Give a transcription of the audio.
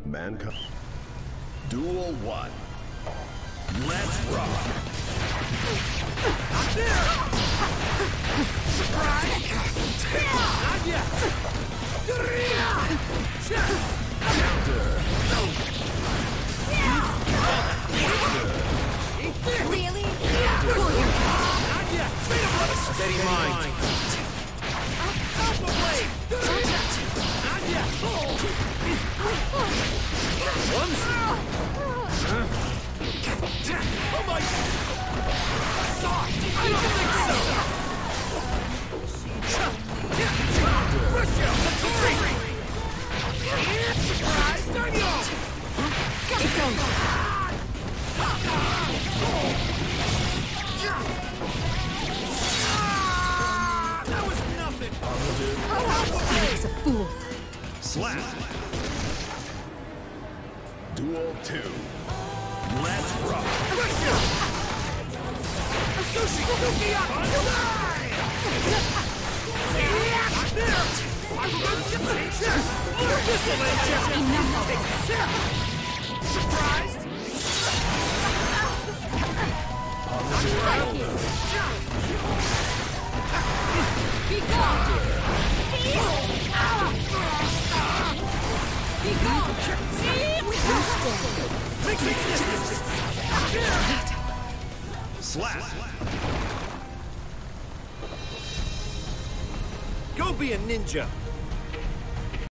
Mankind. Duel 1. Let's rock. Not there! Surprise! Not yet! Counter. Really? Not yet! Steady mind. Alpha blade! Not yet! Oh my! Soft! I don't think so! Rush you! Surprise! Daniel! It's over. That was nothing! I was a fool. Slap. Duel 2. Let's rock. Sushi! Sukiyaki! Not there! Surprised? Be gone! Be gone! Slap. Go be a ninja!